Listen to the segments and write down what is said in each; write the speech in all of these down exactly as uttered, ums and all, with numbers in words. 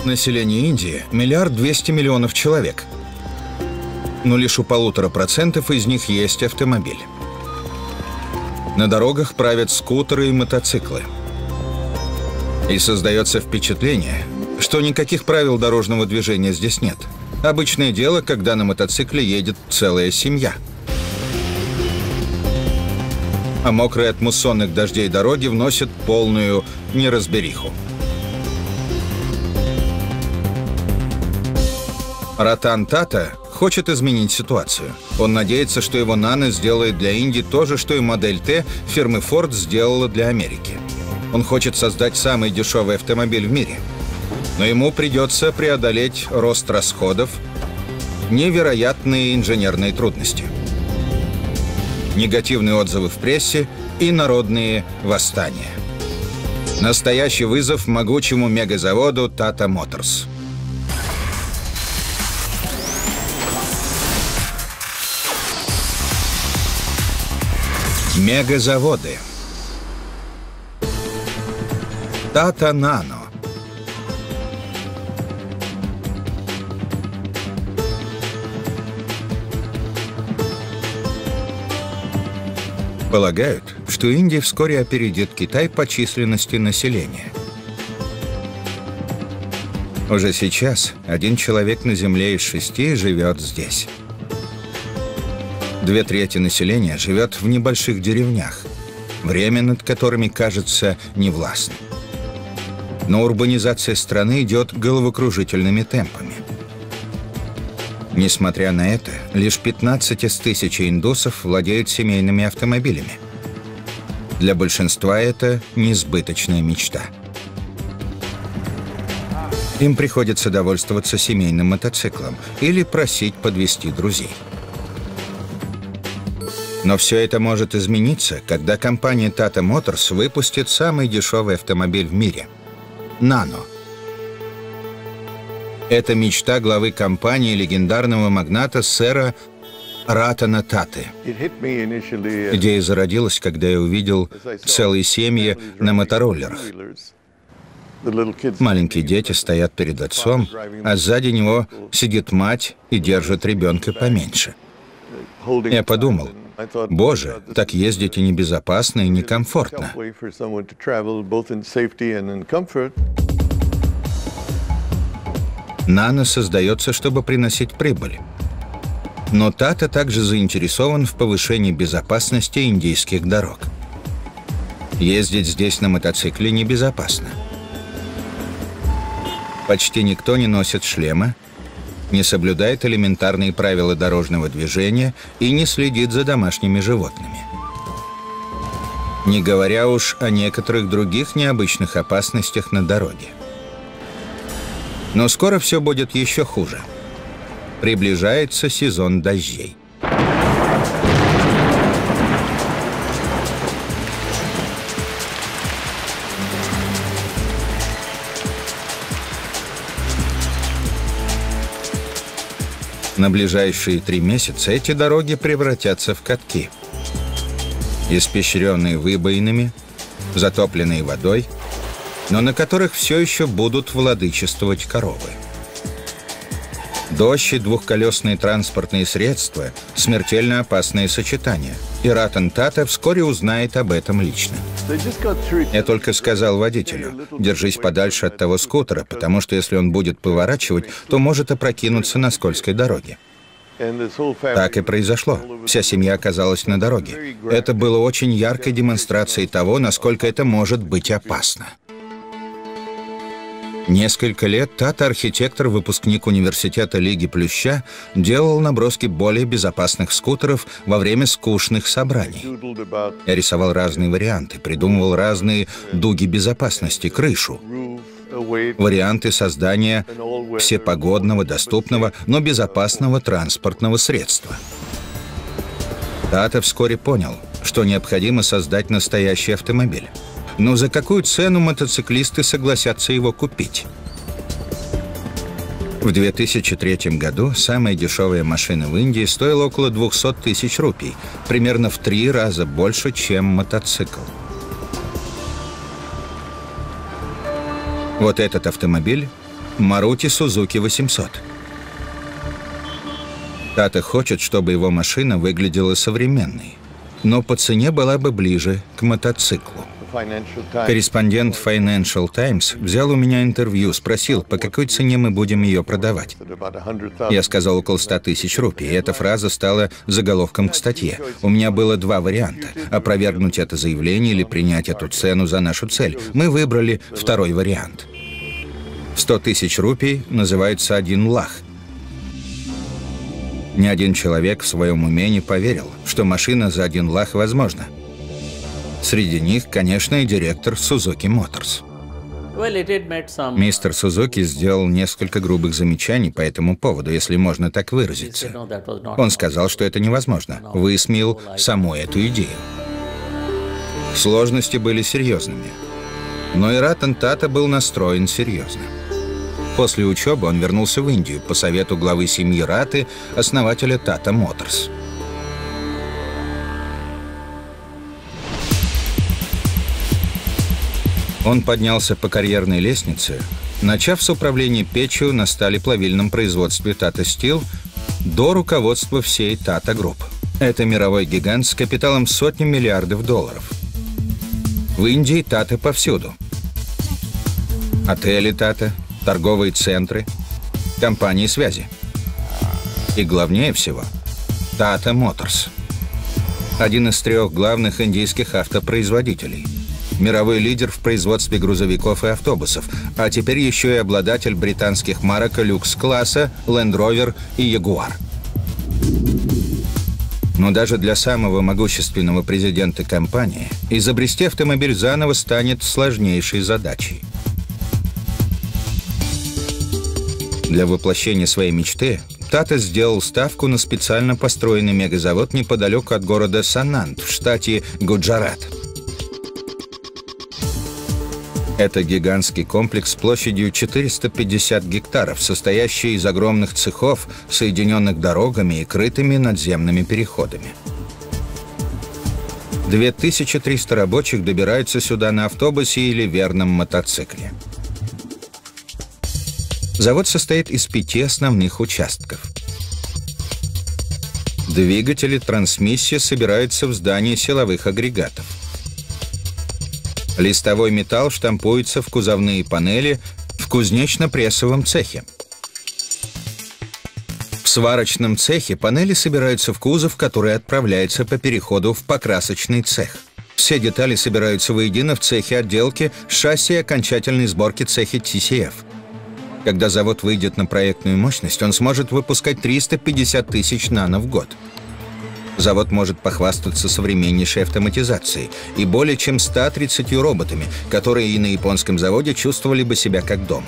Население Индии – миллиард двести миллионов человек. Но лишь у полутора процентов из них есть автомобиль. На дорогах правят скутеры и мотоциклы. И создается впечатление, что никаких правил дорожного движения здесь нет. Обычное дело, когда на мотоцикле едет целая семья. А мокрые от муссонных дождей дороги вносят полную неразбериху. Ратан Тата хочет изменить ситуацию. Он надеется, что его Нано сделает для Индии то же, что и модель Т фирмы Ford сделала для Америки. Он хочет создать самый дешевый автомобиль в мире. Но ему придется преодолеть рост расходов, невероятные инженерные трудности, негативные отзывы в прессе и народные восстания. Настоящий вызов могучему мегазаводу Tata Motors. Мегазаводы. Tata Nano. Полагают, что Индия вскоре опередит Китай по численности населения. Уже сейчас один человек на Земле из шести живет здесь. Две трети населения живет в небольших деревнях, время над которыми кажется невластным. Но урбанизация страны идет головокружительными темпами. Несмотря на это, лишь пятнадцать из тысячи индусов владеют семейными автомобилями. Для большинства это несбыточная мечта. Им приходится довольствоваться семейным мотоциклом или просить подвезти друзей. Но все это может измениться, когда компания Tata Motors выпустит самый дешевый автомобиль в мире – Nano. Это мечта главы компании легендарного магната сэра Ратана Таты. Идея зародилась, когда я увидел целые семьи на мотороллерах. Маленькие дети стоят перед отцом, а сзади него сидит мать и держит ребенка поменьше. Я подумал, боже, так ездить и небезопасно, и некомфортно. Нано создается, чтобы приносить прибыль. Но Тата также заинтересован в повышении безопасности индийских дорог. Ездить здесь на мотоцикле небезопасно. Почти никто не носит шлема, не соблюдает элементарные правила дорожного движения и не следит за домашними животными. Не говоря уж о некоторых других необычных опасностях на дороге. Но скоро все будет еще хуже. Приближается сезон дождей. На ближайшие три месяца эти дороги превратятся в катки. Испещренные выбоинами, затопленные водой, но на которых все еще будут владычествовать коровы. Дождь и двухколесные транспортные средства – смертельно опасные сочетания, и Ратан Тата вскоре узнает об этом лично. Я только сказал водителю: держись подальше от того скутера, потому что если он будет поворачивать, то может опрокинуться на скользкой дороге. Так и произошло. Вся семья оказалась на дороге. Это было очень яркой демонстрацией того, насколько это может быть опасно. Несколько лет Тата, архитектор, выпускник университета Лиги Плюща, делал наброски более безопасных скутеров во время скучных собраний. Я рисовал разные варианты, придумывал разные дуги безопасности, крышу, варианты создания всепогодного, доступного, но безопасного транспортного средства. Тата вскоре понял, что необходимо создать настоящий автомобиль. Но за какую цену мотоциклисты согласятся его купить? В две тысячи третьем году самая дешевая машина в Индии стоила около двухсот тысяч рупий, примерно в три раза больше, чем мотоцикл. Вот этот автомобиль Maruti Suzuki восемьсот. Тата хочет, чтобы его машина выглядела современной, но по цене была бы ближе к мотоциклу. Корреспондент Financial Times взял у меня интервью, спросил, по какой цене мы будем ее продавать. Я сказал около ста тысяч рупий, и эта фраза стала заголовком к статье. У меня было два варианта – опровергнуть это заявление или принять эту цену за нашу цель. Мы выбрали второй вариант. сто тысяч рупий называется один лах. Ни один человек в своем уме не поверил, что машина за один лах возможна. Среди них, конечно, и директор Suzuki Motors. Мистер Сузуки сделал несколько грубых замечаний по этому поводу, если можно так выразиться. Он сказал, что это невозможно, высмеял саму эту идею. Сложности были серьезными, но и Ратан Тата был настроен серьезно. После учебы он вернулся в Индию по совету главы семьи Раты, основателя Tata Motors. Он поднялся по карьерной лестнице, начав с управления печью на сталеплавильном производстве Tata Steel до руководства всей Tata Group. Это мировой гигант с капиталом сотни миллиардов долларов. В Индии Tata повсюду. Отели Tata, торговые центры, компании связи. И главнее всего – Tata Motors. Один из трех главных индийских автопроизводителей. Мировой лидер в производстве грузовиков и автобусов, а теперь еще и обладатель британских марок люкс-класса, Land Rover и Jaguar. Но даже для самого могущественного президента компании изобрести автомобиль заново станет сложнейшей задачей. Для воплощения своей мечты Тата сделал ставку на специально построенный мегазавод неподалеку от города Сананд в штате Гуджарат. Это гигантский комплекс площадью четыреста пятьдесят гектаров, состоящий из огромных цехов, соединенных дорогами и крытыми надземными переходами. две тысячи триста рабочих добираются сюда на автобусе или верном мотоцикле. Завод состоит из пяти основных участков. Двигатели, трансмиссия собираются в здании силовых агрегатов. Листовой металл штампуется в кузовные панели в кузнечно-прессовом цехе. В сварочном цехе панели собираются в кузов, который отправляется по переходу в покрасочный цех. Все детали собираются воедино в цехе отделки, шасси и окончательной сборки цехе Ти Си Эф. Когда завод выйдет на проектную мощность, он сможет выпускать триста пятьдесят тысяч нано в год. Завод может похвастаться современнейшей автоматизацией и более чем ста тридцатью роботами, которые и на японском заводе чувствовали бы себя как дома.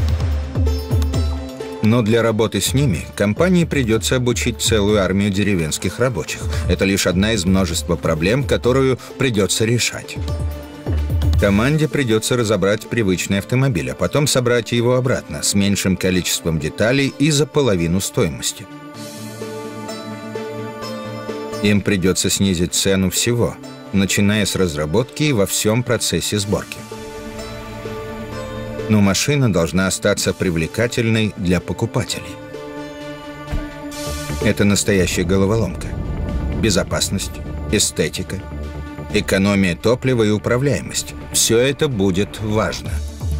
Но для работы с ними компании придется обучить целую армию деревенских рабочих. Это лишь одна из множества проблем, которую придется решать. Команде придется разобрать привычный автомобиль, а потом собрать его обратно с меньшим количеством деталей и за половину стоимости. Им придется снизить цену всего, начиная с разработки и во всем процессе сборки. Но машина должна остаться привлекательной для покупателей. Это настоящая головоломка. Безопасность, эстетика, экономия топлива и управляемость – все это будет важно.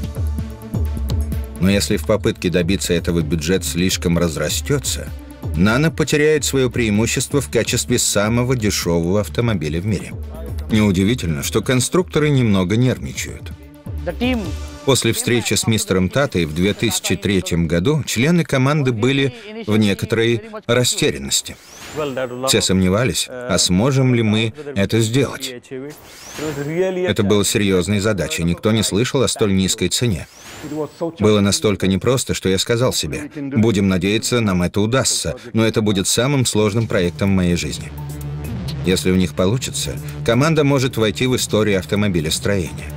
Но если в попытке добиться этого бюджет слишком разрастется, Нано потеряет свое преимущество в качестве самого дешевого автомобиля в мире. Неудивительно, что конструкторы немного нервничают. После встречи с мистером Татой в две тысячи третьем году члены команды были в некоторой растерянности. Все сомневались, а сможем ли мы это сделать. Это была серьезной задачей, никто не слышал о столь низкой цене. Было настолько непросто, что я сказал себе, будем надеяться, нам это удастся, но это будет самым сложным проектом в моей жизни. Если у них получится, команда может войти в историю автомобилестроения.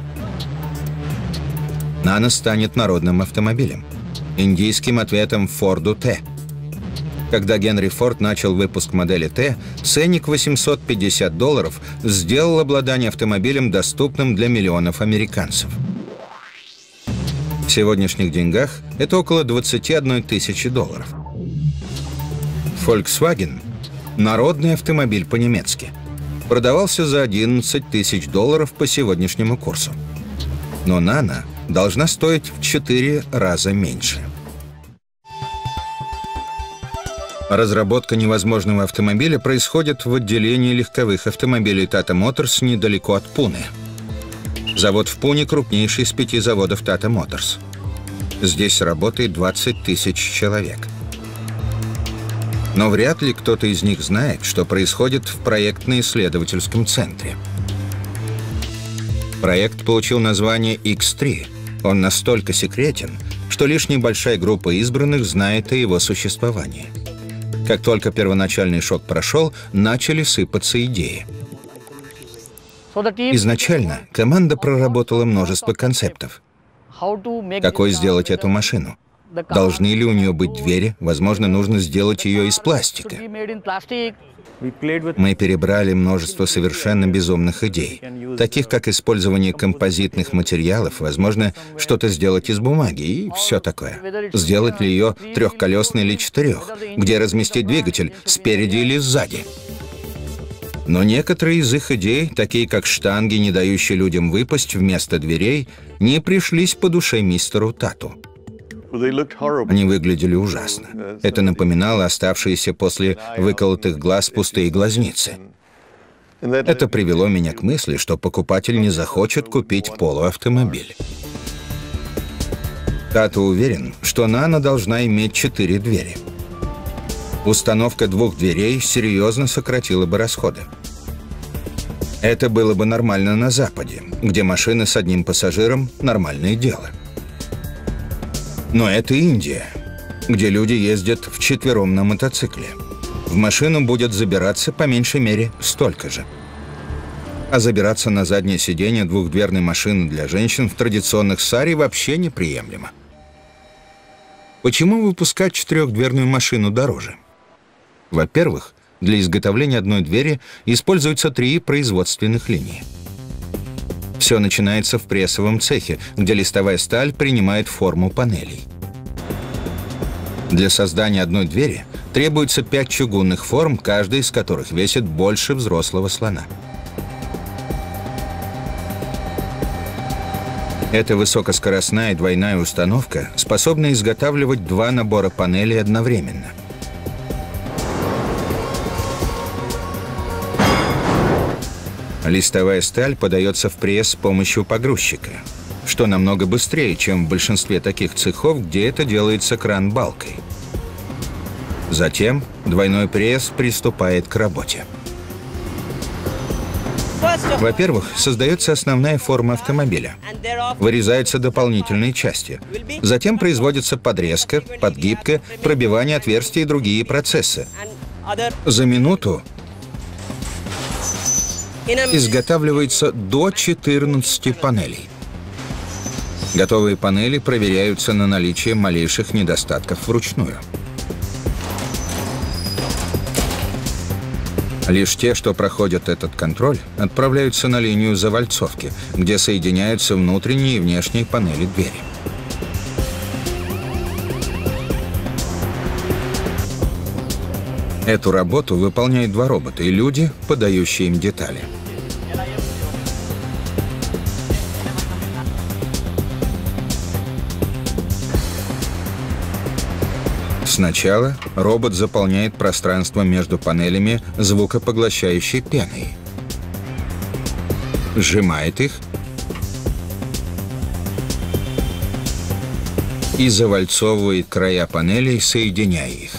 Нано станет народным автомобилем, индийским ответом Форду Т. Когда Генри Форд начал выпуск модели Т, ценник восемьсот пятьдесят долларов сделал обладание автомобилем доступным для миллионов американцев. В сегодняшних деньгах это около двадцати одной тысячи долларов. Volkswagen – народный автомобиль по-немецки. Продавался за одиннадцать тысяч долларов по сегодняшнему курсу. Но Nano должна стоить в четыре раза меньше. Разработка невозможного автомобиля происходит в отделении легковых автомобилей Tata Motors недалеко от Пуне. Завод в Пуне крупнейший из пяти заводов Tata Motors. Здесь работает двадцать тысяч человек. Но вряд ли кто-то из них знает, что происходит в проектно-исследовательском центре. Проект получил название икс три. Он настолько секретен, что лишь небольшая группа избранных знает о его существовании. Как только первоначальный шок прошел, начали сыпаться идеи. Изначально команда проработала множество концептов. Какой сделать эту машину? Должны ли у нее быть двери? Возможно, нужно сделать ее из пластика. Мы перебрали множество совершенно безумных идей, таких как использование композитных материалов, возможно, что-то сделать из бумаги и все такое. Сделать ли ее трехколесной или четырех, где разместить двигатель, спереди или сзади. Но некоторые из их идей, такие как штанги, не дающие людям выпасть вместо дверей, не пришлись по душе мистеру Тату. Они выглядели ужасно. Это напоминало оставшиеся после выколотых глаз пустые глазницы. Это привело меня к мысли, что покупатель не захочет купить полуавтомобиль. Тату уверен, что Nano должна иметь четыре двери. Установка двух дверей серьезно сократила бы расходы. Это было бы нормально на Западе, где машины с одним пассажиром – нормальное дело. Но это Индия, где люди ездят вчетвером на мотоцикле. В машину будет забираться по меньшей мере столько же. А забираться на заднее сиденье двухдверной машины для женщин в традиционных сари вообще неприемлемо. Почему выпускать четырехдверную машину дороже? Во-первых, для изготовления одной двери используются три производственных линии. Все начинается в прессовом цехе, где листовая сталь принимает форму панелей. Для создания одной двери требуется пять чугунных форм, каждая из которых весит больше взрослого слона. Эта высокоскоростная двойная установка способна изготавливать два набора панелей одновременно. Листовая сталь подается в пресс с помощью погрузчика, что намного быстрее, чем в большинстве таких цехов, где это делается кран-балкой. Затем двойной пресс приступает к работе. Во-первых, создается основная форма автомобиля. Вырезаются дополнительные части. Затем производится подрезка, подгибка, пробивание отверстий и другие процессы. За минуту изготавливается до четырнадцати панелей. Готовые панели проверяются на наличие малейших недостатков вручную. Лишь те, что проходят этот контроль, отправляются на линию завальцовки, где соединяются внутренние и внешние панели двери. Эту работу выполняют два робота и люди, подающие им детали. Сначала робот заполняет пространство между панелями звукопоглощающей пеной, сжимает их и завальцовывает края панелей, соединяя их.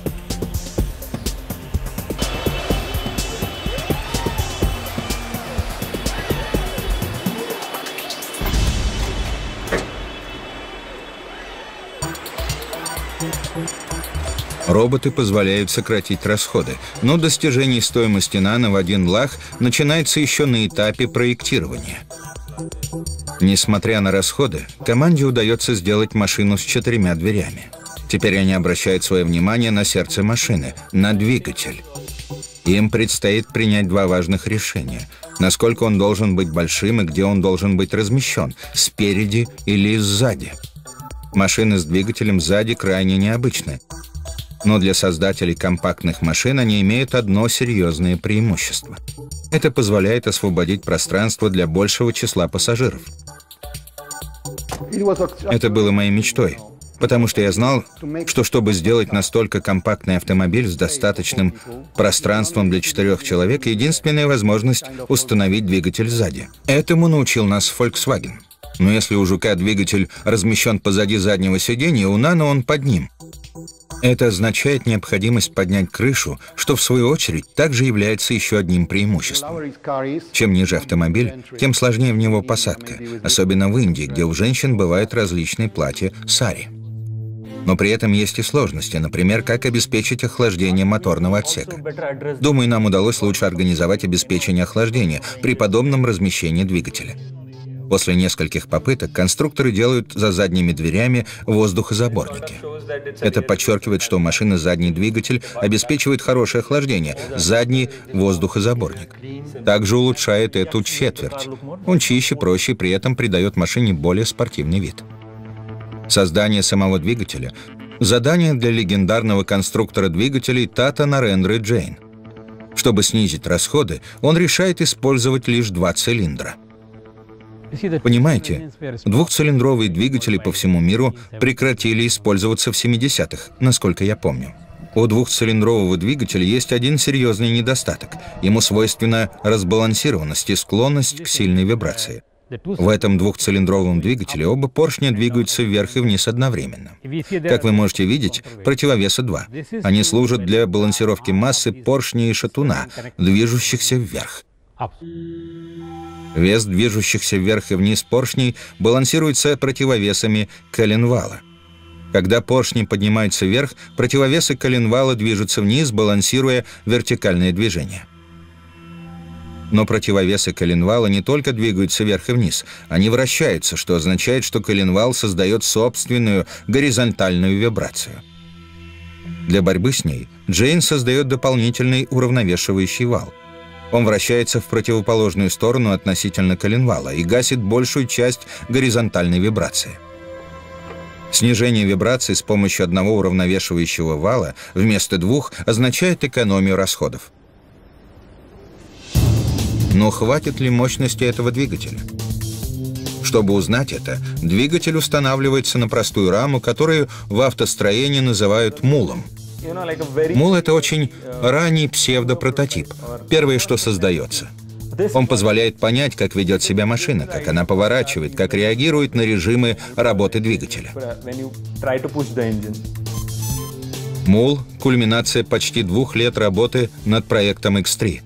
Роботы позволяют сократить расходы, но достижение стоимости Nano в один лах начинается еще на этапе проектирования. Несмотря на расходы, команде удается сделать машину с четырьмя дверями. Теперь они обращают свое внимание на сердце машины, на двигатель. Им предстоит принять два важных решения. Насколько он должен быть большим и где он должен быть размещен, спереди или сзади. Машины с двигателем сзади крайне необычны. Но для создателей компактных машин они имеют одно серьезное преимущество. Это позволяет освободить пространство для большего числа пассажиров. Это было моей мечтой, потому что я знал, что чтобы сделать настолько компактный автомобиль с достаточным пространством для четырех человек, единственная возможность — установить двигатель сзади. Этому научил нас Volkswagen. Но если у Жука двигатель размещен позади заднего сиденья, у Nano он под ним. Это означает необходимость поднять крышу, что в свою очередь также является еще одним преимуществом. Чем ниже автомобиль, тем сложнее в него посадка, особенно в Индии, где у женщин бывают различные платья сари. Но при этом есть и сложности, например, как обеспечить охлаждение моторного отсека. Думаю, нам удалось лучше организовать обеспечение охлаждения при подобном размещении двигателя. После нескольких попыток конструкторы делают за задними дверями воздухозаборники. Это подчеркивает, что у машины задний двигатель обеспечивает хорошее охлаждение, задний воздухозаборник. Также улучшает эту четверть. Он чище, проще и при этом придает машине более спортивный вид. Создание самого двигателя – задание для легендарного конструктора двигателей Tata Narendra Jain. Чтобы снизить расходы, он решает использовать лишь два цилиндра. Понимаете, двухцилиндровые двигатели по всему миру прекратили использоваться в семидесятых, насколько я помню. У двухцилиндрового двигателя есть один серьезный недостаток. Ему свойственна разбалансированность и склонность к сильной вибрации. В этом двухцилиндровом двигателе оба поршня двигаются вверх и вниз одновременно. Как вы можете видеть, противовеса два. Они служат для балансировки массы поршня и шатуна, движущихся вверх. Вес движущихся вверх и вниз поршней балансируется противовесами коленвала. Когда поршни поднимаются вверх, противовесы коленвала движутся вниз, балансируя вертикальное движение. Но противовесы коленвала не только двигаются вверх и вниз, они вращаются, что означает, что коленвал создает собственную горизонтальную вибрацию. Для борьбы с ней Джейн создает дополнительный уравновешивающий вал. Он вращается в противоположную сторону относительно коленвала и гасит большую часть горизонтальной вибрации. Снижение вибрации с помощью одного уравновешивающего вала вместо двух означает экономию расходов. Но хватит ли мощности этого двигателя? Чтобы узнать это, двигатель устанавливается на простую раму, которую в автостроении называют мулом. Мул — это очень ранний псевдопрототип, первое, что создается. Он позволяет понять, как ведет себя машина, как она поворачивает, как реагирует на режимы работы двигателя. Мул — кульминация почти двух лет работы над проектом икс три.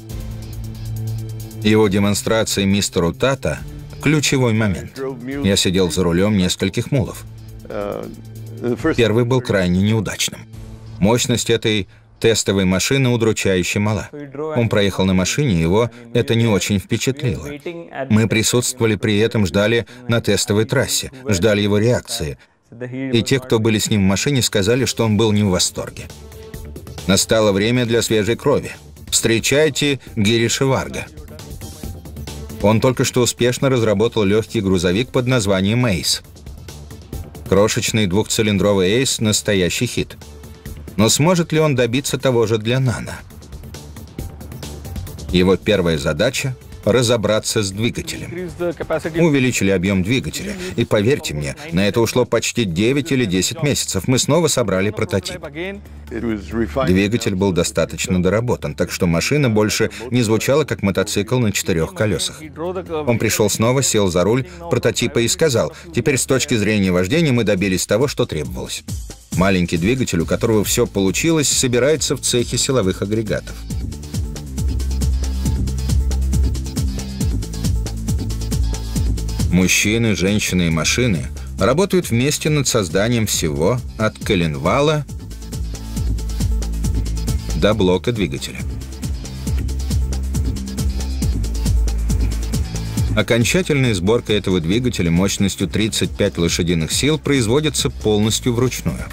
Его демонстрация мистеру Тата – ключевой момент. Я сидел за рулем нескольких мулов. Первый был крайне неудачным. Мощность этой тестовой машины удручающе мала. Он проехал на машине, его это не очень впечатлило. Мы присутствовали при этом, ждали на тестовой трассе, ждали его реакции. И те, кто были с ним в машине, сказали, что он был не в восторге. Настало время для свежей крови. Встречайте Гириша Варга. Он только что успешно разработал легкий грузовик под названием Ace. Крошечный двухцилиндровый Ace – настоящий хит. Но сможет ли он добиться того же для Nano? Его первая задача – разобраться с двигателем. Увеличили объем двигателя. И поверьте мне, на это ушло почти девять или десять месяцев. Мы снова собрали прототип. Двигатель был достаточно доработан, так что машина больше не звучала как мотоцикл на четырех колесах. Он пришел снова, сел за руль прототипа и сказал: «Теперь с точки зрения вождения мы добились того, что требовалось». Маленький двигатель, у которого все получилось, собирается в цехе силовых агрегатов. Мужчины, женщины и машины работают вместе над созданием всего от коленвала до блока двигателя. Окончательная сборка этого двигателя мощностью тридцать пять лошадиных сил производится полностью вручную.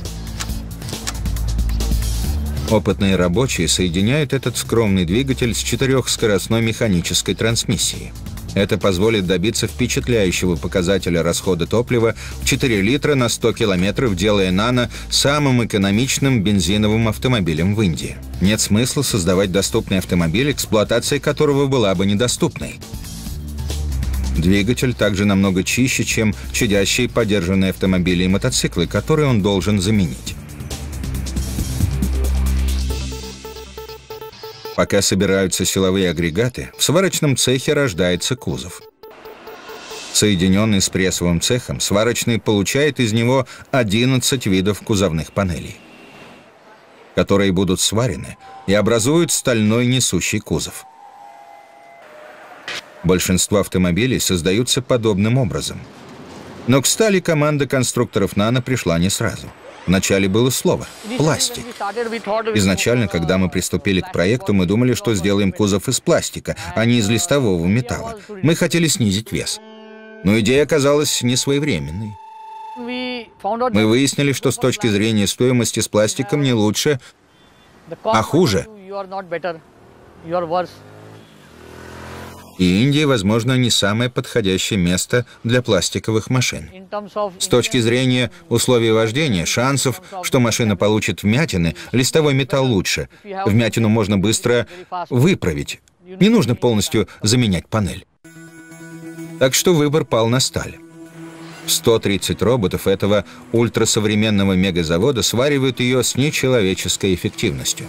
Опытные рабочие соединяют этот скромный двигатель с четырехскоростной механической трансмиссией. Это позволит добиться впечатляющего показателя расхода топлива в четыре литра на сто километров, делая «Нано» самым экономичным бензиновым автомобилем в Индии. Нет смысла создавать доступный автомобиль, эксплуатация которого была бы недоступной. Двигатель также намного чище, чем чадящие подержанные автомобили и мотоциклы, которые он должен заменить. Пока собираются силовые агрегаты, в сварочном цехе рождается кузов. Соединенный с прессовым цехом, сварочный получает из него одиннадцать видов кузовных панелей, которые будут сварены и образуют стальной несущий кузов. Большинство автомобилей создаются подобным образом. Но к стали команда конструкторов «Нано» пришла не сразу. Вначале было слово «пластик». Изначально, когда мы приступили к проекту, мы думали, что сделаем кузов из пластика, а не из листового металла. Мы хотели снизить вес. Но идея оказалась несвоевременной. Мы выяснили, что с точки зрения стоимости с пластиком не лучше, а хуже. И Индия, возможно, не самое подходящее место для пластиковых машин. С точки зрения условий вождения, шансов, что машина получит вмятины, листовой металл лучше. Вмятину можно быстро выправить. Не нужно полностью заменять панель. Так что выбор пал на сталь. сто тридцать роботов этого ультрасовременного мегазавода сваривают ее с нечеловеческой эффективностью.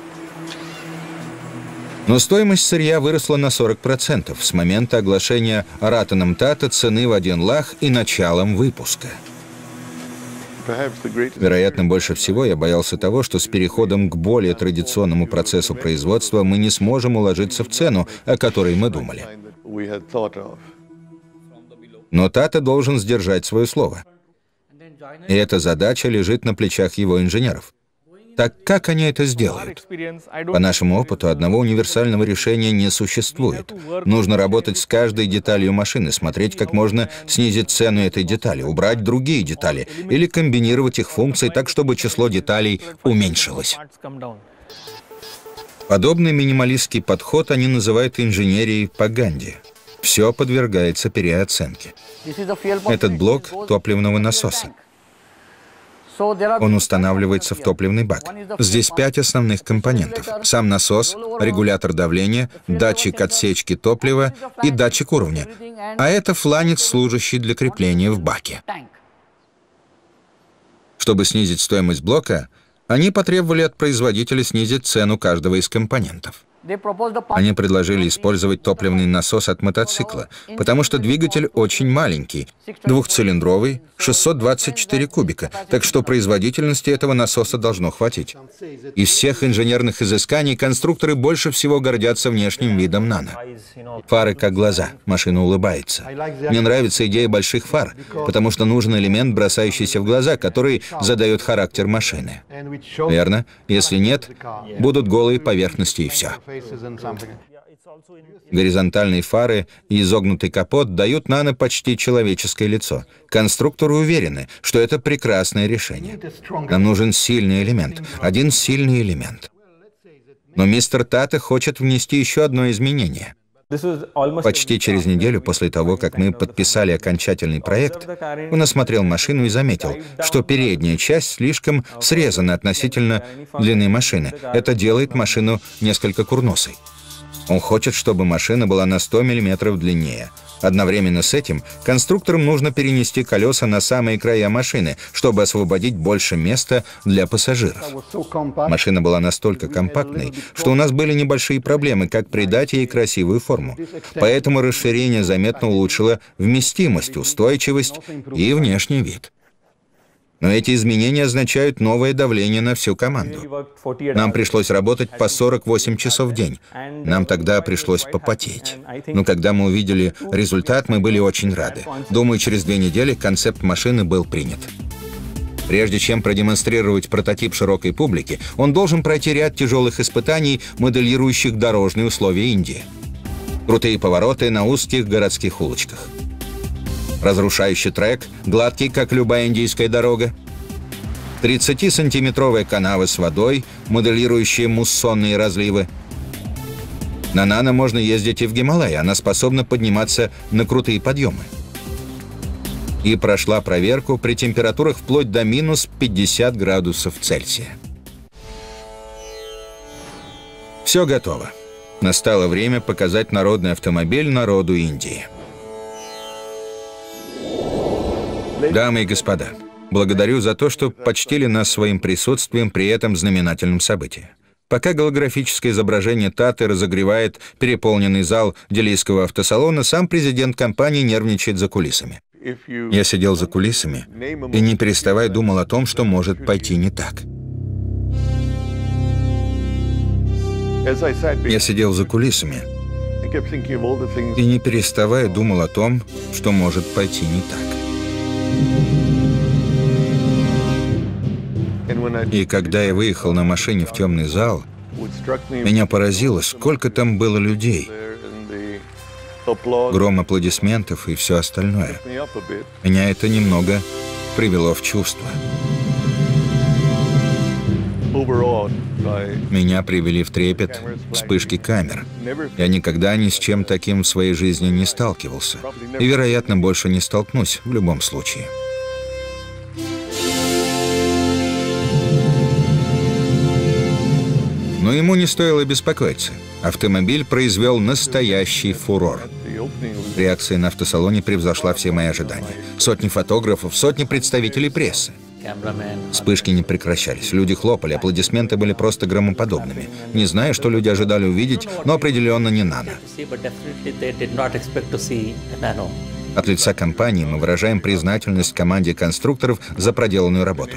Но стоимость сырья выросла на сорок процентов с момента оглашения Ратаном Тата цены в один лах и началом выпуска. Вероятно, больше всего я боялся того, что с переходом к более традиционному процессу производства мы не сможем уложиться в цену, о которой мы думали. Но Тата должен сдержать свое слово. И эта задача лежит на плечах его инженеров. Так как они это сделают? По нашему опыту, одного универсального решения не существует. Нужно работать с каждой деталью машины, смотреть, как можно снизить цену этой детали, убрать другие детали или комбинировать их функции так, чтобы число деталей уменьшилось. Подобный минималистский подход они называют инженерией по Ганди. Все подвергается переоценке. Этот блок топливного насоса. Он устанавливается в топливный бак. Здесь пять основных компонентов. Сам насос, регулятор давления, датчик отсечки топлива и датчик уровня. А это фланец, служащий для крепления в баке. Чтобы снизить стоимость блока, они потребовали от производителя снизить цену каждого из компонентов. Они предложили использовать топливный насос от мотоцикла, потому что двигатель очень маленький, двухцилиндровый, шестьсот двадцать четыре кубика, так что производительности этого насоса должно хватить. Из всех инженерных изысканий конструкторы больше всего гордятся внешним видом «Нано». Фары как глаза, машина улыбается. Мне нравится идея больших фар, потому что нужен элемент, бросающийся в глаза, который задает характер машины. Верно? Если нет, будут голые поверхности и все. Горизонтальные фары и изогнутый капот дают «Нано» почти человеческое лицо. Конструкторы уверены, что это прекрасное решение. Нам нужен сильный элемент, один сильный элемент. Но мистер Тата хочет внести еще одно изменение. Почти через неделю после того, как мы подписали окончательный проект, он осмотрел машину и заметил, что передняя часть слишком срезана относительно длины машины. Это делает машину несколько курносой. Он хочет, чтобы машина была на сто миллиметров длиннее. Одновременно с этим конструкторам нужно перенести колеса на самые края машины, чтобы освободить больше места для пассажиров. Машина была настолько компактной, что у нас были небольшие проблемы, как придать ей красивую форму. Поэтому расширение заметно улучшило вместимость, устойчивость и внешний вид. Но эти изменения означают новое давление на всю команду. Нам пришлось работать по сорок восемь часов в день. Нам тогда пришлось попотеть. Но когда мы увидели результат, мы были очень рады. Думаю, через две недели концепт машины был принят. Прежде чем продемонстрировать прототип широкой публике, он должен пройти ряд тяжелых испытаний, моделирующих дорожные условия Индии. Крутые повороты на узких городских улочках. Разрушающий трек, гладкий, как любая индийская дорога. тридцатисантиметровая канава с водой, моделирующая муссонные разливы. На Нано можно ездить и в Гималай, она способна подниматься на крутые подъемы. И прошла проверку при температурах вплоть до минус пятидесяти градусов Цельсия. Все готово. Настало время показать народный автомобиль народу Индии. Дамы и господа, благодарю за то, что почтили нас своим присутствием при этом знаменательном событии. Пока голографическое изображение Таты разогревает переполненный зал делийского автосалона, сам президент компании нервничает за кулисами. Я сидел за кулисами и, не переставая, думал о том, что может пойти не так. Я сидел за кулисами и, не переставая, думал о том, что может пойти не так. И когда я выехал на машине в темный зал, меня поразило, сколько там было людей. Гром аплодисментов и все остальное. Меня это немного привело в чувство. Меня привели в трепет вспышки камер. Я никогда ни с чем таким в своей жизни не сталкивался. И, вероятно, больше не столкнусь в любом случае. Но ему не стоило беспокоиться. Автомобиль произвел настоящий фурор. Реакция на автосалоне превзошла все мои ожидания. Сотни фотографов, сотни представителей прессы. Вспышки не прекращались. Люди хлопали, аплодисменты были просто громоподобными. Не знаю, что люди ожидали увидеть, но определенно не Нано. От лица компании мы выражаем признательность команде конструкторов за проделанную работу.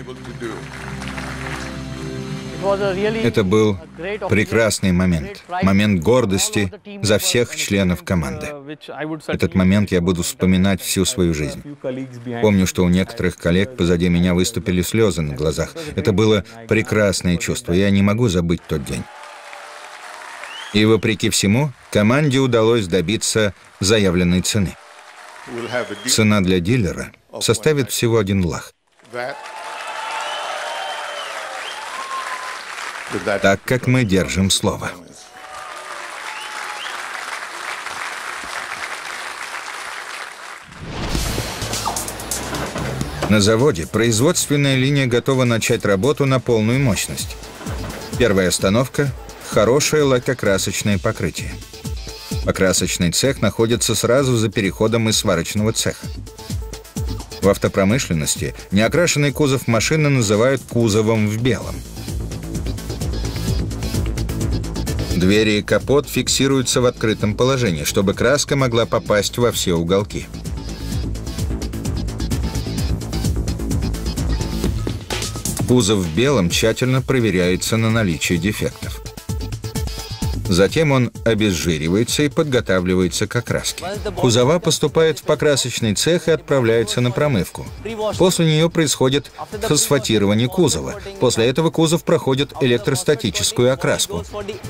Это был прекрасный момент, момент гордости за всех членов команды. Этот момент я буду вспоминать всю свою жизнь. Помню, что у некоторых коллег позади меня выступили слезы на глазах. Это было прекрасное чувство, я не могу забыть тот день. И вопреки всему, команде удалось добиться заявленной цены. Цена для дилера составит всего один лах. Так как мы держим слово. На заводе производственная линия готова начать работу на полную мощность. Первая остановка – хорошее лакокрасочное покрытие. Покрасочный цех находится сразу за переходом из сварочного цеха. В автопромышленности неокрашенный кузов машины называют кузовом в белом. Двери и капот фиксируются в открытом положении, чтобы краска могла попасть во все уголки. Кузов в белом тщательно проверяется на наличие дефектов. Затем он обезжиривается и подготавливается к окраске. Кузова поступает в покрасочный цех и отправляется на промывку. После нее происходит фосфатирование кузова. После этого кузов проходит электростатическую окраску.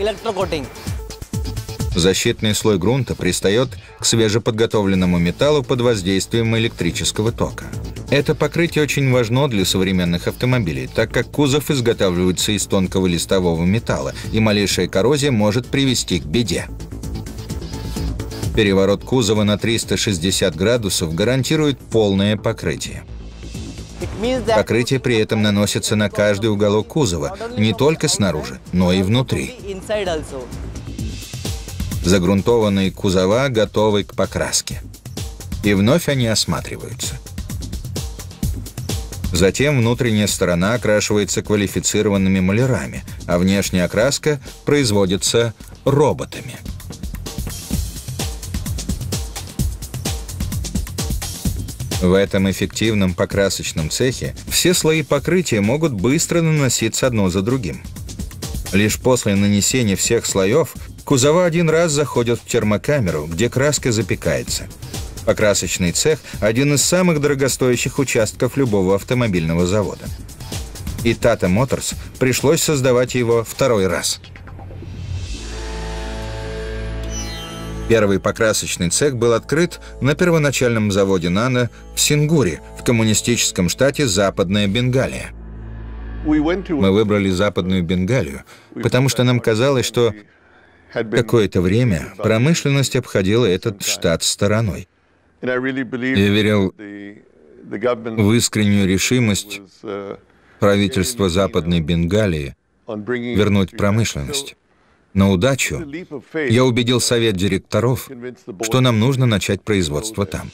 Защитный слой грунта пристает к свежеподготовленному металлу под воздействием электрического тока. Это покрытие очень важно для современных автомобилей, так как кузов изготавливается из тонкого листового металла, и малейшая коррозия может привести к беде. Переворот кузова на триста шестьдесят градусов гарантирует полное покрытие. Покрытие при этом наносится на каждый уголок кузова, не только снаружи, но и внутри. Загрунтованные кузова готовы к покраске. И вновь они осматриваются. Затем внутренняя сторона окрашивается квалифицированными малярами, а внешняя окраска производится роботами. В этом эффективном покрасочном цехе все слои покрытия могут быстро наноситься одно за другим. Лишь после нанесения всех слоев кузова один раз заходят в термокамеру, где краска запекается. Покрасочный цех – один из самых дорогостоящих участков любого автомобильного завода. И Tata Motors пришлось создавать его второй раз. Первый покрасочный цех был открыт на первоначальном заводе Нано в Сингуре, в коммунистическом штате Западная Бенгалия. Мы выбрали Западную Бенгалию, потому что нам казалось, что Какое-то время промышленность обходила этот штат стороной. Я верил в искреннюю решимость правительства Западной Бенгалии вернуть промышленность. На удачу я убедил совет директоров, что нам нужно начать производство там.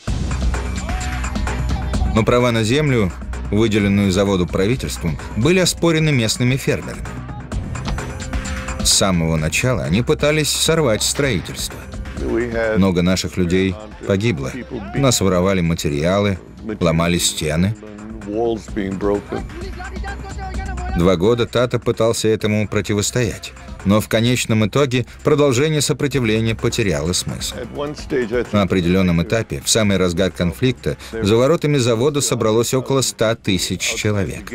Но права на землю, выделенную заводу правительством, были оспорены местными фермерами. С самого начала они пытались сорвать строительство. Много наших людей погибло. Нас воровали материалы, ломали стены. Два года Тата пытался этому противостоять, но в конечном итоге продолжение сопротивления потеряло смысл. На определенном этапе, в самый разгар конфликта, за воротами завода собралось около ста тысяч человек.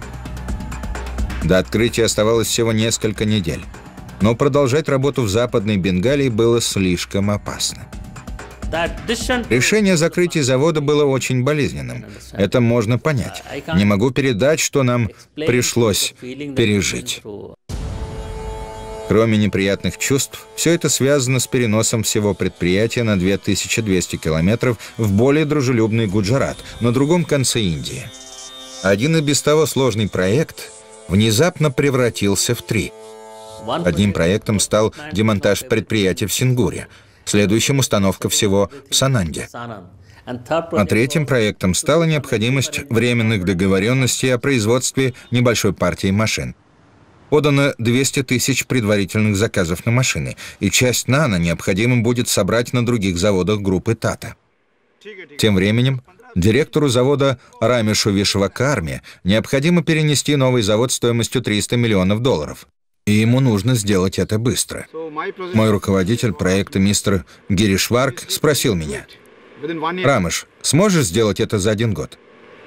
До открытия оставалось всего несколько недель, но продолжать работу в Западной Бенгалии было слишком опасно. Решение о закрытии завода было очень болезненным. Это можно понять. Не могу передать, что нам пришлось пережить. Кроме неприятных чувств, все это связано с переносом всего предприятия на две тысячи двести километров в более дружелюбный Гуджарат, на другом конце Индии. Один и без того сложный проект внезапно превратился в три. Одним проектом стал демонтаж предприятия в Сингуре, следующим установка всего в Сананде. А третьим проектом стала необходимость временных договоренностей о производстве небольшой партии машин. Подано двести тысяч предварительных заказов на машины, и часть нано необходимо будет собрать на других заводах группы Тата. Тем временем директору завода Рамешу Вишвакарме необходимо перенести новый завод стоимостью триста миллионов долларов. И ему нужно сделать это быстро. Мой руководитель проекта мистер Гиришварк спросил меня: «Рамеш, сможешь сделать это за один год?»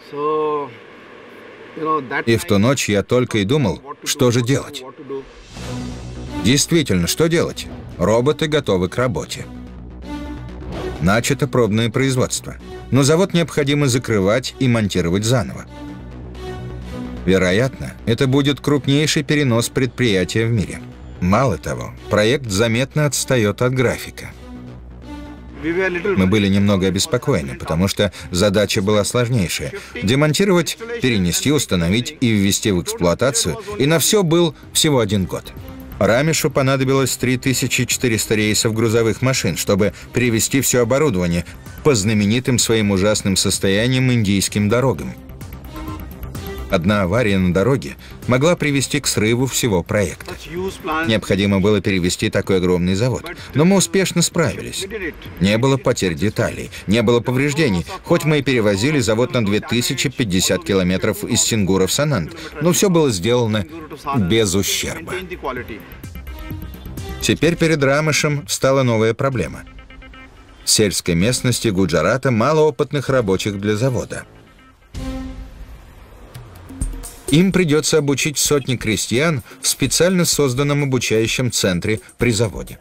И в ту ночь я только и думал, что же делать. Действительно, что делать? Роботы готовы к работе. Начато пробное производство, но завод необходимо закрывать и монтировать заново. Вероятно, это будет крупнейший перенос предприятия в мире. Мало того, проект заметно отстает от графика. Мы были немного обеспокоены, потому что задача была сложнейшая – демонтировать, перенести, установить и ввести в эксплуатацию, и на все был всего один год. Рамешу понадобилось три тысячи четыреста рейсов грузовых машин, чтобы привезти все оборудование по знаменитым своим ужасным состоянием индийским дорогам. Одна авария на дороге могла привести к срыву всего проекта. Необходимо было перевести такой огромный завод, но мы успешно справились. Не было потерь деталей, не было повреждений, хоть мы и перевозили завод на две тысячи пятьдесят километров из Сингура в Сананд, но все было сделано без ущерба. Теперь перед Рамешем встала новая проблема. В сельской местности Гуджарата мало опытных рабочих для завода. Им придется обучить сотни крестьян в специально созданном обучающем центре при заводе.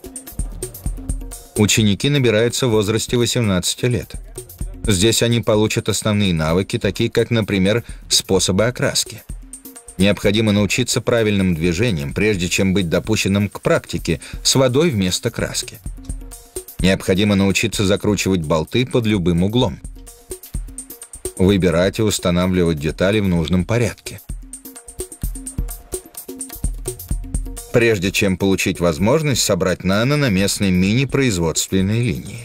Ученики набираются в возрасте восемнадцати лет. Здесь они получат основные навыки, такие как, например, способы окраски. Необходимо научиться правильным движениям, прежде чем быть допущенным к практике с водой вместо краски. Необходимо научиться закручивать болты под любым углом. Выбирать и устанавливать детали в нужном порядке. Прежде чем получить возможность собрать нано на местной мини-производственной линии.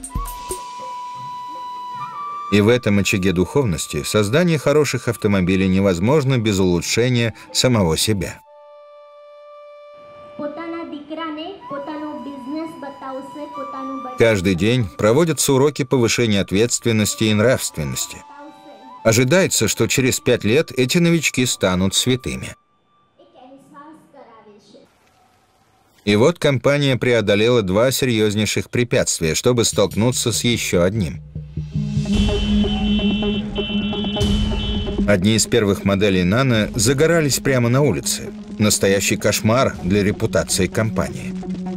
И в этом очаге духовности создание хороших автомобилей невозможно без улучшения самого себя. Каждый день проводятся уроки повышения ответственности и нравственности. Ожидается, что через пять лет эти новички станут святыми. И вот компания преодолела два серьезнейших препятствия, чтобы столкнуться с еще одним. Одни из первых моделей нано загорались прямо на улице. Настоящий кошмар для репутации компании.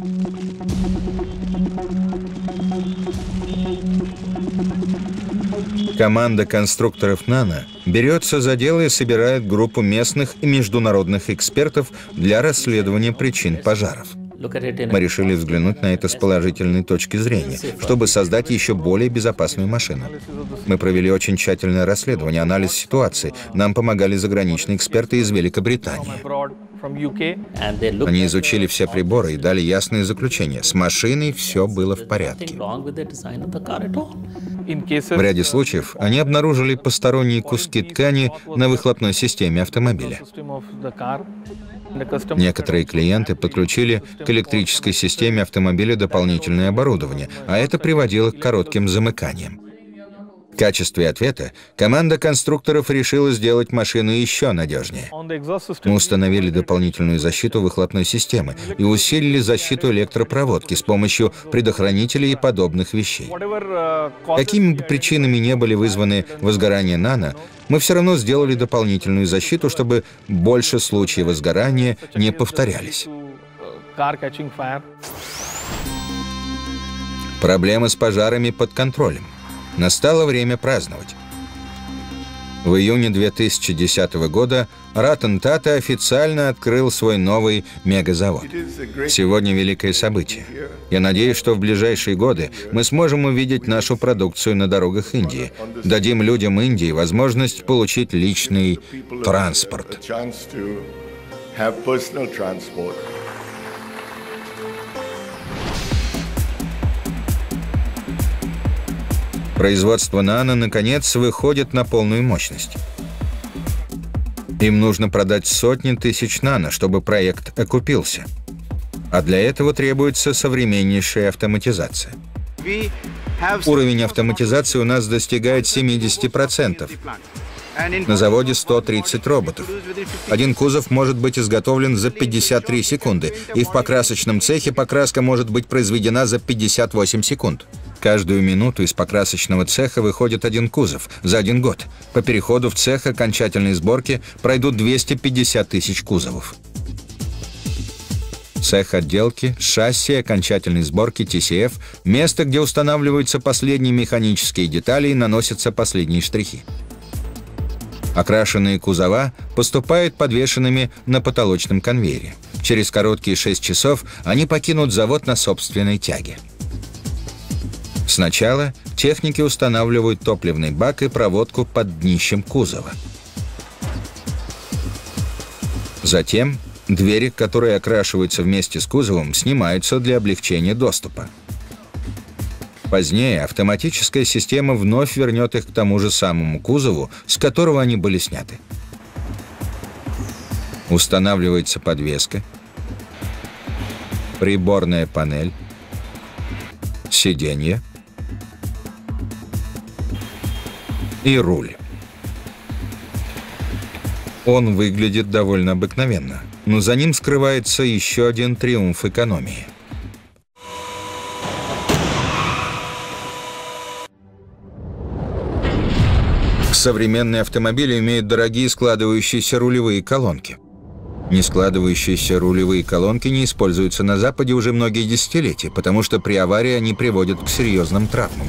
Команда конструкторов нано берется за дело и собирает группу местных и международных экспертов для расследования причин пожаров. Мы решили взглянуть на это с положительной точки зрения, чтобы создать еще более безопасную машину. Мы провели очень тщательное расследование, анализ ситуации. Нам помогали заграничные эксперты из Великобритании. Они изучили все приборы и дали ясное заключение. С машиной все было в порядке. В ряде случаев они обнаружили посторонние куски ткани на выхлопной системе автомобиля. Некоторые клиенты подключили к электрической системе автомобиля дополнительное оборудование, а это приводило к коротким замыканиям. В качестве ответа команда конструкторов решила сделать машину еще надежнее. Мы установили дополнительную защиту выхлопной системы и усилили защиту электропроводки с помощью предохранителей и подобных вещей. Какими бы причинами не были вызваны возгорания нано, мы все равно сделали дополнительную защиту, чтобы больше случаев возгорания не повторялись. Проблемы с пожарами под контролем. Настало время праздновать. В июне две тысячи десятого года Раттен Тата официально открыл свой новый мегазавод. Сегодня великое событие. Я надеюсь, что в ближайшие годы мы сможем увидеть нашу продукцию на дорогах Индии. Дадим людям Индии возможность получить личный транспорт. Производство нано, наконец, выходит на полную мощность. Им нужно продать сотни тысяч нано, чтобы проект окупился. А для этого требуется современнейшая автоматизация. Уровень автоматизации у нас достигает семидесяти процентов. На заводе сто тридцать роботов. Один кузов может быть изготовлен за пятьдесят три секунды, и в покрасочном цехе покраска может быть произведена за пятьдесят восемь секунд. Каждую минуту из покрасочного цеха выходит один кузов за один год. По переходу в цех окончательной сборки пройдут двести пятьдесят тысяч кузовов. Цех отделки, шасси окончательной сборки ти си эф – место, где устанавливаются последние механические детали и наносятся последние штрихи. Окрашенные кузова поступают подвешенными на потолочном конвейере. Через короткие шесть часов они покинут завод на собственной тяге. Сначала техники устанавливают топливный бак и проводку под днищем кузова. Затем двери, которые окрашиваются вместе с кузовом, снимаются для облегчения доступа. Позднее автоматическая система вновь вернет их к тому же самому кузову, с которого они были сняты. Устанавливается подвеска, приборная панель, сиденье и руль. Он выглядит довольно обыкновенно, но за ним скрывается еще один триумф экономии. Современные автомобили имеют дорогие складывающиеся рулевые колонки. Нескладывающиеся рулевые колонки не используются на Западе уже многие десятилетия, потому что при аварии они приводят к серьезным травмам.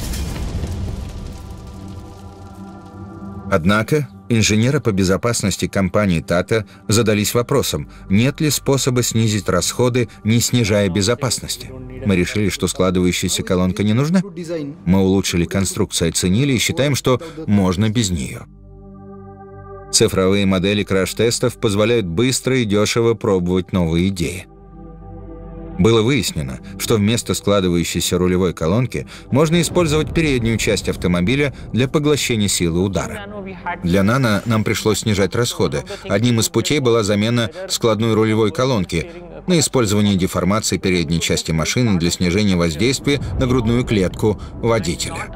Однако инженеры по безопасности компании Tata задались вопросом, нет ли способа снизить расходы, не снижая безопасности. Мы решили, что складывающаяся колонка не нужна. Мы улучшили конструкцию, оценили и считаем, что можно без нее. Цифровые модели краш-тестов позволяют быстро и дешево пробовать новые идеи. Было выяснено, что вместо складывающейся рулевой колонки можно использовать переднюю часть автомобиля для поглощения силы удара. Для нано нам пришлось снижать расходы. Одним из путей была замена складной рулевой колонки на использование деформации передней части машины для снижения воздействия на грудную клетку водителя.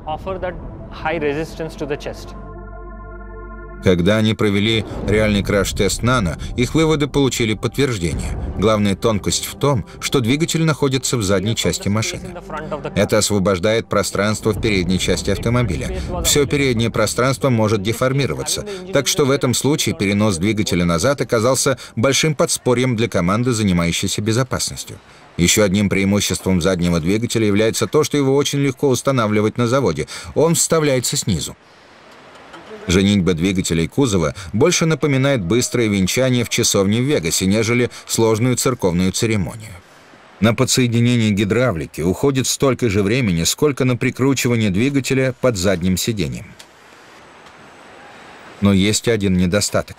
Когда они провели реальный краш-тест нано, их выводы получили подтверждение. Главная тонкость в том, что двигатель находится в задней части машины. Это освобождает пространство в передней части автомобиля. Все переднее пространство может деформироваться, так что в этом случае перенос двигателя назад оказался большим подспорьем для команды, занимающейся безопасностью. Еще одним преимуществом заднего двигателя является то, что его очень легко устанавливать на заводе. Он вставляется снизу. Женитьба двигателей кузова больше напоминает быстрое венчание в часовне в Вегасе, нежели сложную церковную церемонию. На подсоединение гидравлики уходит столько же времени, сколько на прикручивание двигателя под задним сиденьем. Но есть один недостаток.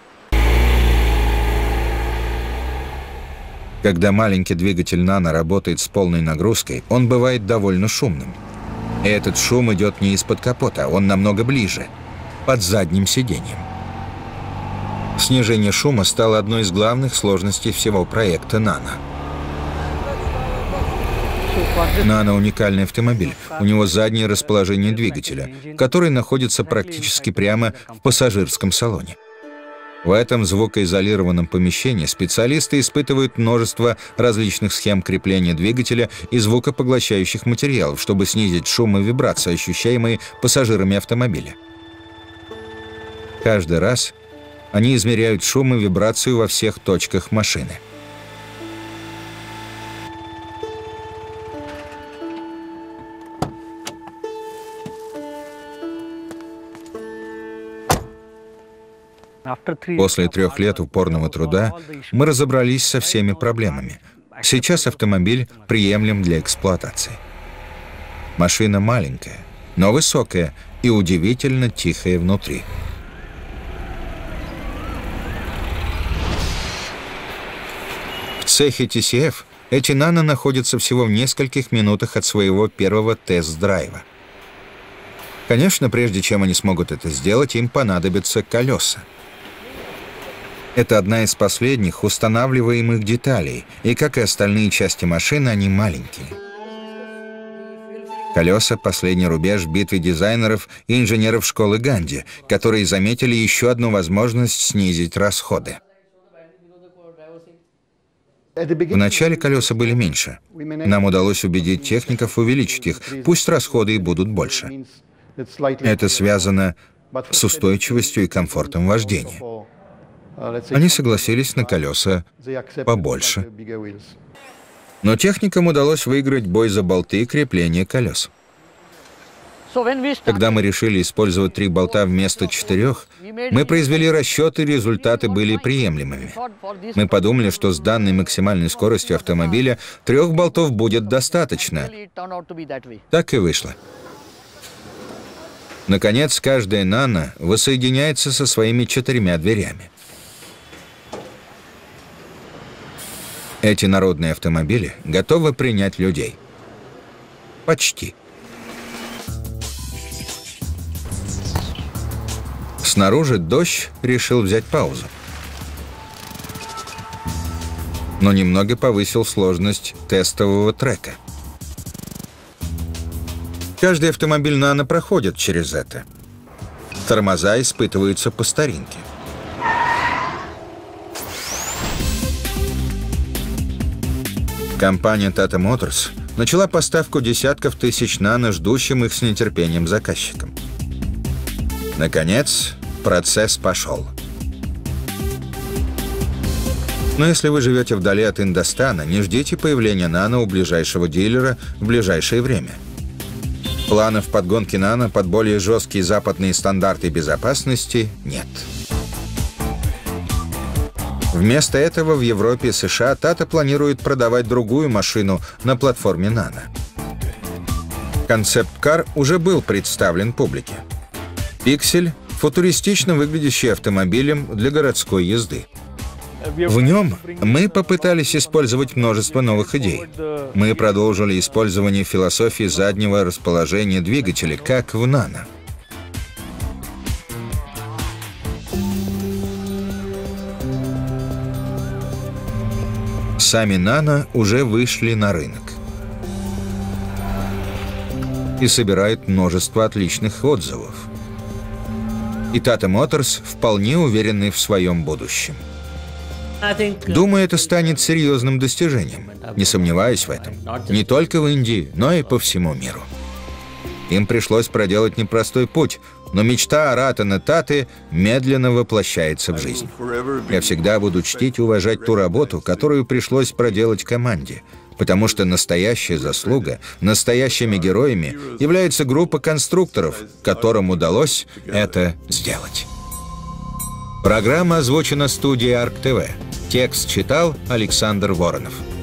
Когда маленький двигатель «Нано» работает с полной нагрузкой, он бывает довольно шумным. И этот шум идет не из-под капота, он намного ближе, под задним сиденьем. Снижение шума стало одной из главных сложностей всего проекта «Нано». «Нано» — уникальный автомобиль. У него заднее расположение двигателя, который находится практически прямо в пассажирском салоне. В этом звукоизолированном помещении специалисты испытывают множество различных схем крепления двигателя и звукопоглощающих материалов, чтобы снизить шум и вибрации, ощущаемые пассажирами автомобиля. Каждый раз они измеряют шум и вибрацию во всех точках машины. После трех лет упорного труда мы разобрались со всеми проблемами. Сейчас автомобиль приемлем для эксплуатации. Машина маленькая, но высокая и удивительно тихая внутри. В цехе ти си эф эти «Нано» находятся всего в нескольких минутах от своего первого тест-драйва. Конечно, прежде чем они смогут это сделать, им понадобятся колеса. Это одна из последних устанавливаемых деталей, и, как и остальные части машины, они маленькие. Колеса — последний рубеж в битве дизайнеров и инженеров школы Ганди, которые заметили еще одну возможность снизить расходы. Вначале колеса были меньше. Нам удалось убедить техников увеличить их, пусть расходы и будут больше. Это связано с устойчивостью и комфортом вождения. Они согласились на колеса побольше. Но техникам удалось выиграть бой за болты и крепление колес. Когда мы решили использовать три болта вместо четырех, мы произвели расчеты, и результаты были приемлемыми. Мы подумали, что с данной максимальной скоростью автомобиля трех болтов будет достаточно. Так и вышло. Наконец, каждая «Нано» воссоединяется со своими четырьмя дверями. Эти народные автомобили готовы принять людей. Почти. Снаружи дождь решил взять паузу, но немного повысил сложность тестового трека. Каждый автомобиль «Нано» проходит через это. Тормоза испытываются по старинке. Компания Tata Motors начала поставку десятков тысяч «Нано» ждущим их с нетерпением заказчикам. Наконец, процесс пошел. Но если вы живете вдали от Индостана, не ждите появления «Нано» у ближайшего дилера в ближайшее время. Планов подгонки «Нано» под более жесткие западные стандарты безопасности нет. Вместо этого в Европе и США Tata планирует продавать другую машину на платформе «Нано». Концепт-кар уже был представлен публике. «Пиксель» — футуристично выглядящий автомобилем для городской езды. В нем мы попытались использовать множество новых идей. Мы продолжили использование философии заднего расположения двигателя, как в «Нано». Сами «Нано» уже вышли на рынок и собирают множество отличных отзывов. И Tata Motors вполне уверены в своем будущем. Думаю, это станет серьезным достижением. Не сомневаюсь в этом. Не только в Индии, но и по всему миру. Им пришлось проделать непростой путь, но мечта Ратана Таты медленно воплощается в жизнь. Я всегда буду чтить и уважать ту работу, которую пришлось проделать команде, потому что настоящая заслуга, настоящими героями является группа конструкторов, которым удалось это сделать. Программа озвучена студией Арк ТВ. Текст читал Александр Воронов.